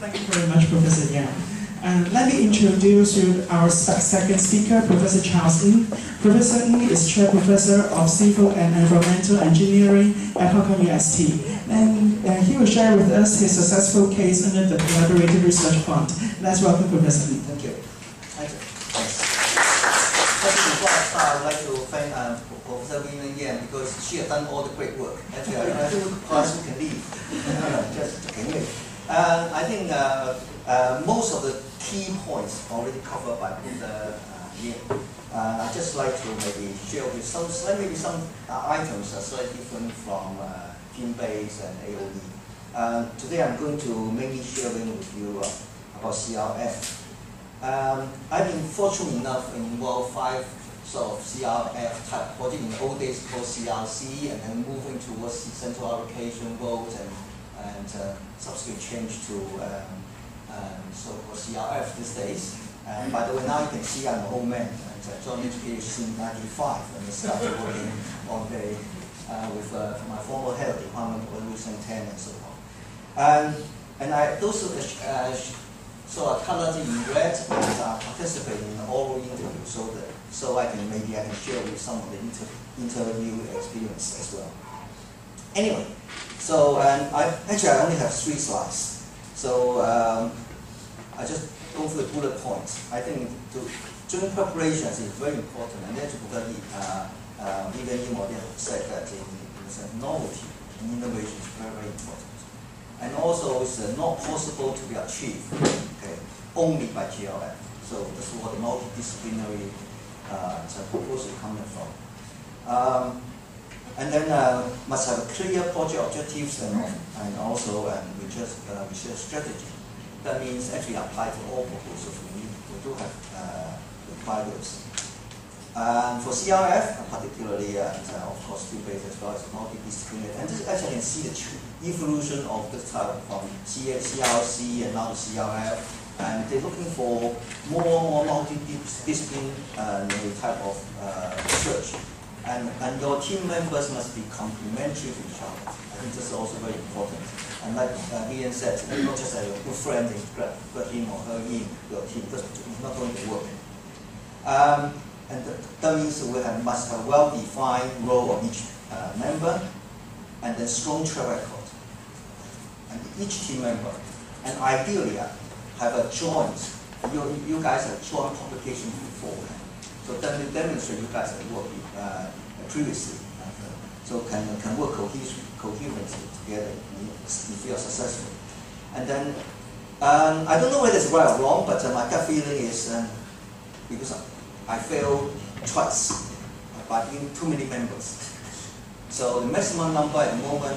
Thank you very much, Professor Yang. Let me introduce you our second speaker, Professor Charles Ng. Professor Ng is Chair Professor of Civil and Environmental Engineering at HKUST. And he will share with us his successful case under the Collaborative Research Fund. Let's welcome Professor Ng. Thank you. Thank you. Thanks. Before I start, I would like to thank Professor Yang because she has done all the great work. Actually, I think class can leave. Just kidding. I think most of the key points already covered by Professor Yang. I'd just like to maybe share with some items are slightly different from team-based and AOE. Today I'm going to mainly sharing with you about CRF. I've been fortunate enough to involve 5 sort of CRF type project in the old days called CRC, and then moving towards central allocation votes and subsequent change to so-called CRF these days. And by the way, now you can see I'm an old man. I joined education since 1995 and I started working on with my former head of department, Wilson 10 and so on. And those so I colored in red and participating in the oral interview so I can share with some of the interview experience as well. Anyway, so I only have 3 slides. So I just go through the bullet points. I think during preparations is very important, and that's because even Imodian said that in novelty and innovation is very, very important. And also it's not possible to be achieved only by GLF. So this is what the multidisciplinary proposal coming from. And then must have a clear project objectives and also research strategy. That means actually apply to all proposals we do have requirements. For CRF, particularly, of course, field-based as well as multidisciplinary, and this actually can see the evolution of this type from CRC and now the CRF, and they're looking for more multidisciplinary type of research. And your team members must be complementary to each other. I think this is also very important. And like Ian said, not just a good friend and put him or her in your team, because it's not going to work. And that means we must have a well-defined role of each member, and then strong track record. And each team member, and ideally have a joint, you guys have joint publication before. So that will demonstrate you guys have worked previously. So can work coherently together if you are successful. And then, I don't know whether it's right or wrong, but my gut feeling is because I failed twice by being too many members. So the maximum number at the moment,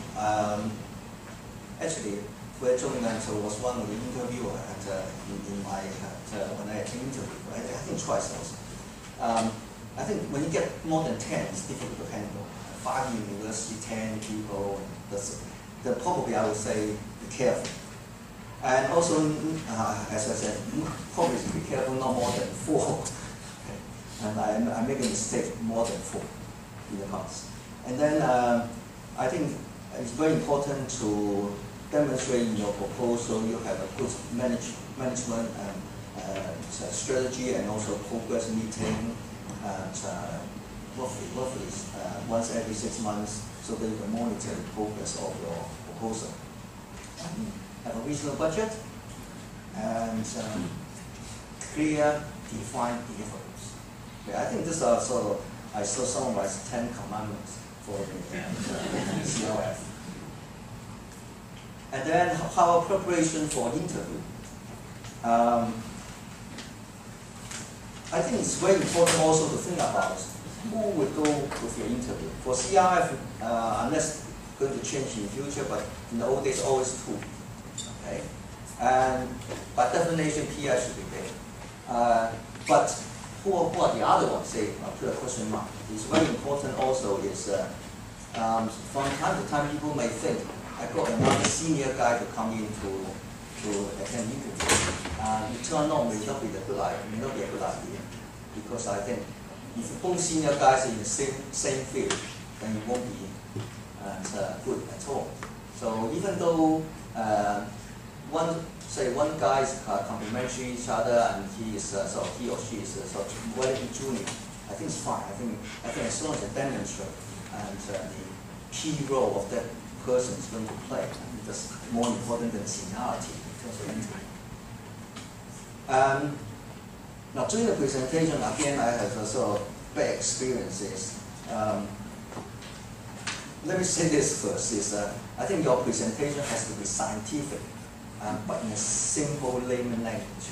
actually, where John was one of the interviewer in my when I interviewed. I think twice also. I think when you get more than 10, it's difficult to handle. 5 university, 10 people, then probably I would say be careful. And also, as I said, probably be careful not more than 4. And I make a mistake more than 4 in the past. And then I think it's very important to demonstrate in your proposal you have a good management strategy and also progress meeting roughly once every 6 months so that you can monitor the progress of your proposal. Have a reasonable budget and clear, defined deliverables. I think these are sort of, I saw summarized 10 commandments for the CRF. And then our preparation for interview. I think it's very important also to think about who will go with your interview. For CRF, unless going to change in the future, but in the old days always 2. Okay? And by definition, PI should be there. But who are the other ones? Say, put a question mark. It's very important also is from time to time people may think I got another senior guy to come in to attend interview. It turn out may not be a good idea, because I think if both senior guys are in the same field, then it won't be good at all. So even though one guy is complementary each other, and he is he or she is relatively junior. I think it's fine. I think as long as they demonstrate and the key role of that person is going to play, I think that's more important than seniority in terms of entry. Now during the presentation, again, I have a sort of bad experiences. Let me say this first: I think your presentation has to be scientific, but in a simple layman language.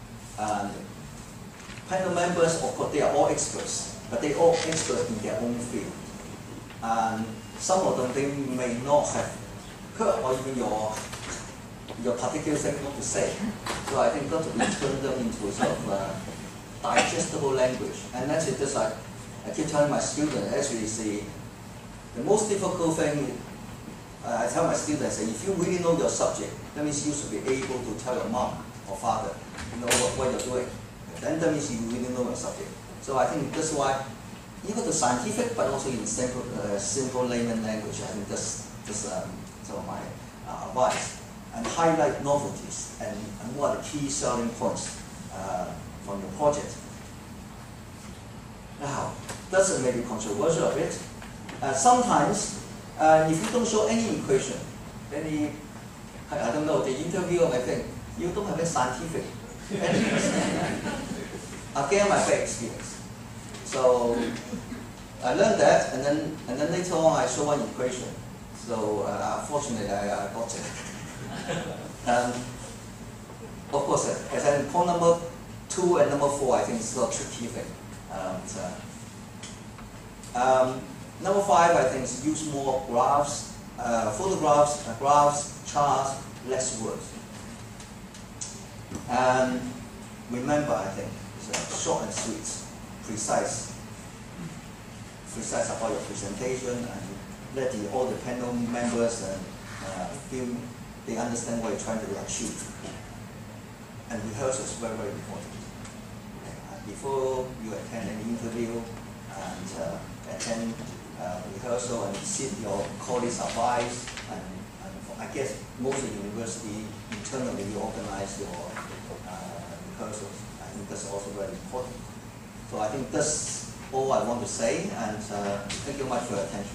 Panel members, of course, they are all experts, but they are all experts in their own field. And some of them, they may not have heard or even your particular thing what to say. So I think that we turn them into sort of digestible language. And actually, just like I keep telling my students, actually, see, the most difficult thing, I tell my students, if you really know your subject, that means you should be able to tell your mom or father, what you're doing. Then that means you really know your subject. So I think that's why you got the scientific, but also in simple layman language. I think that's some of my advice. And highlight novelties and what are the key selling points from your project. Now, that's maybe controversial a bit. Sometimes, if you don't show any equation, I don't know, the interviewer might think, you don't have a scientific evidence. Again, my bad experience. So, I learned that, and then later on I saw one equation. So, fortunately, I got it. Of course, as in point number 2 and number 4, I think it's a tricky thing. Number 5, I think, is use more graphs, photographs, graphs, charts, less words. And remember, I think, it's short and sweet, precise about your presentation, and let all the panel members feel they understand what you're trying to achieve. And rehearsal is very, very important. Before you attend any interview and attend rehearsal and receive your colleagues' advice, and I guess most of the university internally you organize your rehearsals. I think that's also very important. So I think that's all I want to say, and thank you much for your attention.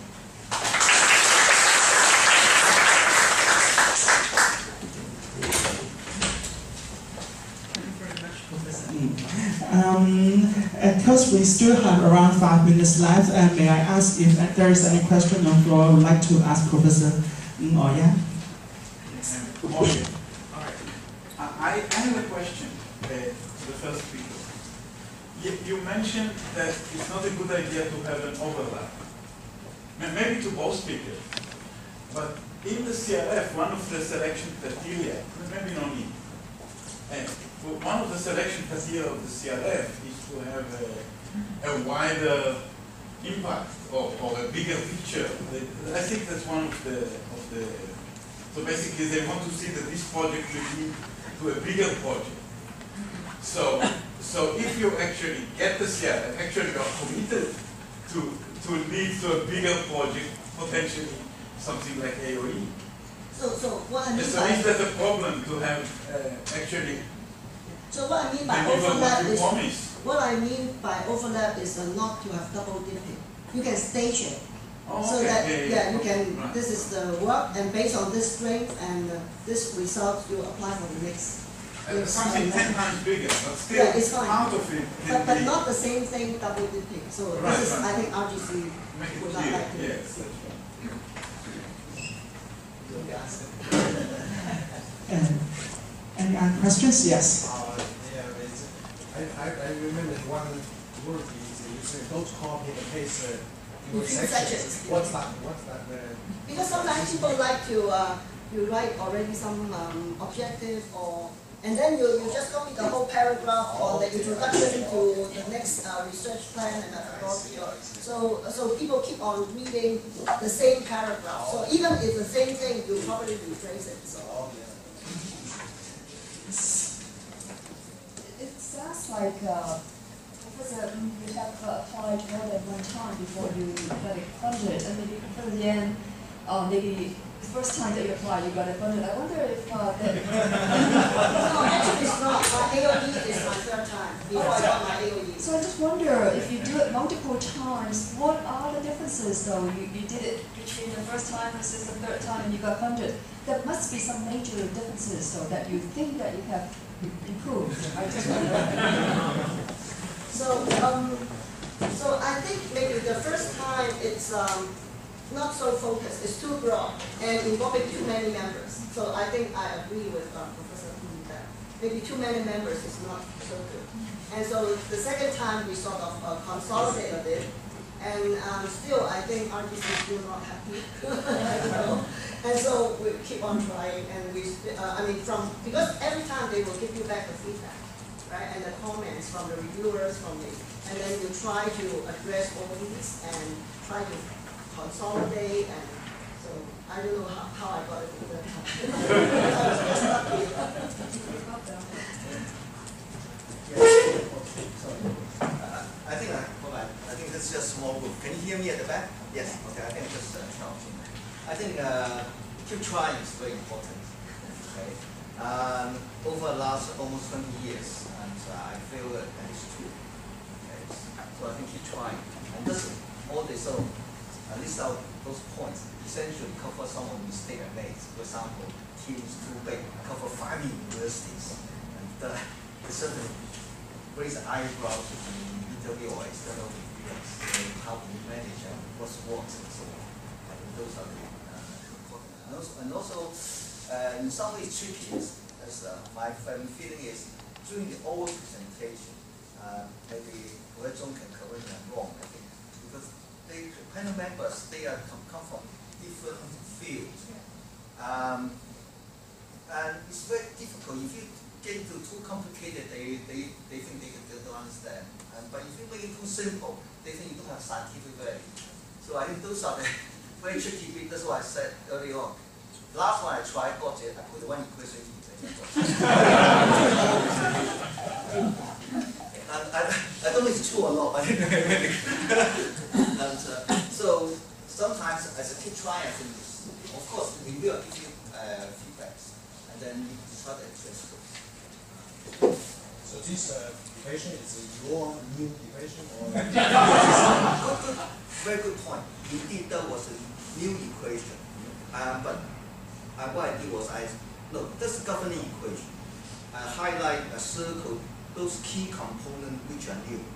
Because we still have around 5 minutes left, may I ask if there is any question on the floor I would like to ask Professor Oya? Good morning. All right. I have a question to the first speaker. You mentioned that it's not a good idea to have an overlap. Maybe to both speakers. But in the CRF, one of the selection criteria, maybe no need. One of the selection criteria of the CRF is to have a wider impact or a bigger picture. I think that's one of the. So basically, they want to see that this project will lead to a bigger project. So if you actually get the CRF, actually you are committed to lead to a bigger project, potentially something like AOE. So what I mean so is that a problem to have actually? So what I mean by overlap is not to have double dipping. You can stage it. Oh, so okay. that you can. Right. This is the work, and based on this strength and this result, you apply for the next. Something 10 times bigger, but still it's fine. out of it. But not the same thing, double dipping. So Right, this is, right. I think, RGC Make it would not clear. like to. Yes. Any questions? Yes. I remember one word you said, don't copy and paste in Between sections. What's that? Because sometimes people like to you write already some objective, and then you just copy the whole paragraph on the introduction to the next research plan and so people keep on reading the same paragraph. So even if the same thing, you probably rephrase it. So. It sounds like Professor, you have applied more than one time before you get it funded, and maybe Professor Yan maybe the first time that you applied, you got funded. I wonder if No, actually it's not. My AOE is my third time before I got my AOE. So I just wonder, if you do it multiple times, what are the differences though? You did it between the first time versus the third time and you got funded. There must be some major differences though that you think that you have improved. I just wonder. So I think maybe the first time it's not so focused, it's too broad and involving too many members. So I think I agree with Professor Hu that maybe too many members is not so good. And so the second time we sort of consolidate a bit, and still I think RTC is still not happy. And so we keep on trying, and we, because every time they will give you back the feedback, right, and the comments from the reviewers, and then you try to address all these and try to consolidate, and so I don't know how I got it to that time. I was just lucky. I think this is just a small group. Can you hear me at the back? Yes. Okay. I think just I think keep trying is very important. Okay. Over the last almost 20 years, and I feel that is true. Okay. So I think keep trying, and this all this list out those points essentially cover some of the mistakes I made. For example, team is too big, cover 5 universities, and it certainly raise eyebrows to the interview or external reviewers. How do you manage what's works and so on. And those are the important. And also in some ways tricky is, as my feeling is, during the oral presentation, maybe Wei-Zhong can correct me if I'm wrong, I think, because the panel members, they are come from different fields. And it's very difficult. If you get into too complicated, they think they don't understand. But if you make it too simple, they think you don't have scientific value. So I think those are the very tricky bit. That's why I said early on. The last one I tried, got it, I put the one equation in. And I don't know if it's true or not, but and so sometimes as a keep trying, I think, of course, we will give you feedbacks, and then you try to address those. So this equation is your new equation, or? Very good point. Indeed, that was a new equation. But what I did was this governing equation. I highlight a circle those key components which are new.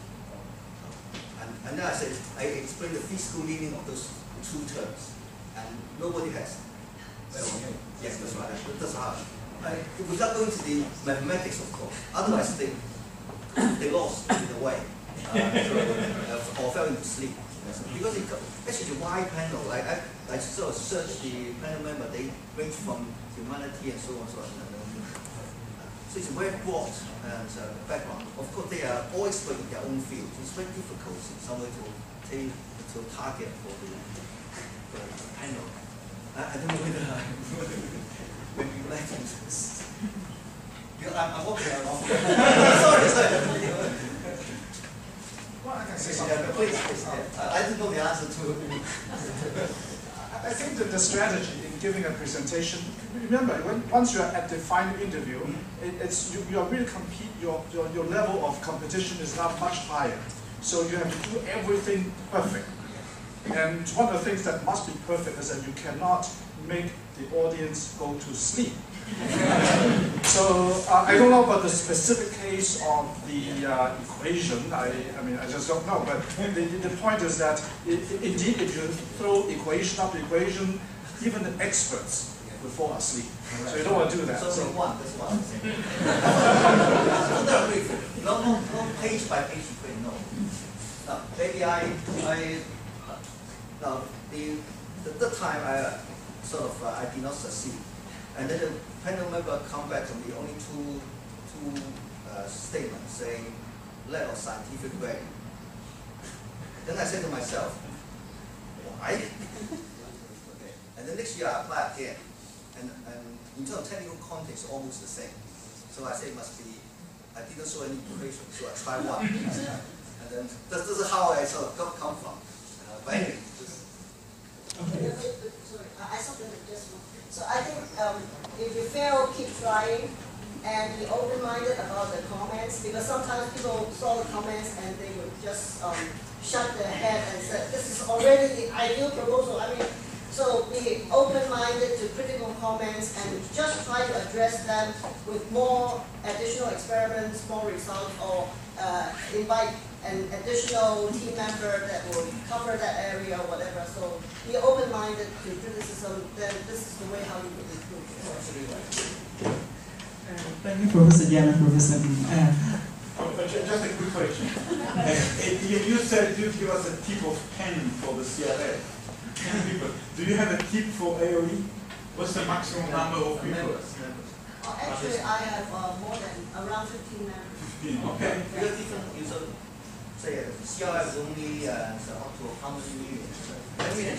And then I explain the physical meaning of those two terms. And nobody has. So, yes, that's right. That's hard. Without going to the mathematics, of course. Otherwise, they lost in a way, or fell into sleep. Because actually the Y panel, I sort of searched the panel member. They range from humanity and so on, so on. So it's a very broad background. Of course, they are all expert in their own field. So it's very difficult in some way to target for the panel. I don't know whether when you like this. I'm walking around. Sorry. Well, I can say something. Please. I didn't know the answer to it. I think that the strategy in giving a presentation, remember, once you are at the final interview, you are really your level of competition is not much higher. So you have to do everything perfect. And one of the things that must be perfect is that you cannot make the audience go to sleep. So I don't know about the specific case of the equation. I mean, I just don't know. But the point is that indeed, if you throw equation after equation, even the experts will fall asleep. So you don't want to do that. So that's one. No page by page equation. No. No. Maybe the time I did not succeed. And then the panel member come back to me, only two statements saying lack of scientific value. Then I said to myself, why? Okay. And then next year I apply again. And in terms of technical context, almost the same. So I said it must be, I didn't show any equation, so I tried one. And then this is how I sort of come from. But anyway, sorry, I So I think if you fail, keep trying, and be open-minded about the comments, because sometimes people saw the comments and they would just shut their head and say, this is already the ideal proposal. I mean, so be open-minded to critical comments and just try to address them with more additional experiments, more results, or invite an additional team member that will cover that area or whatever. So be open-minded to criticism, then this is the way how you can improve. Thank you, Professor Yan and Professor Ng. Just a quick question. You said you'd give us a tip of 10 for the CRF. 10 people. Do you have a tip for AOE? What's the maximum number of people? Actually, I have more than around 15 members. 15, okay. Because different user say CRF is only up to how many millions? 10 million.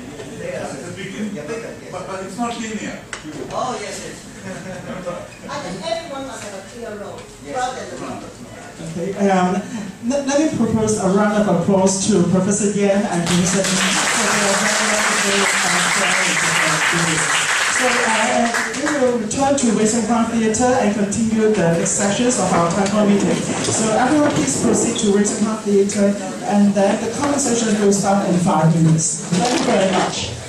But it's not linear. Oh, yes, yes. I think everyone must have a clear role, rather than the numbers. Okay, let me propose a round of applause to Professor Yan and Professor Ng for their very So we will return to Western Ground Theatre and continue the next sessions of our town hall meeting. So everyone please proceed to Western Ground Theatre, and then the conversation will start in 5 minutes. Thank you very much.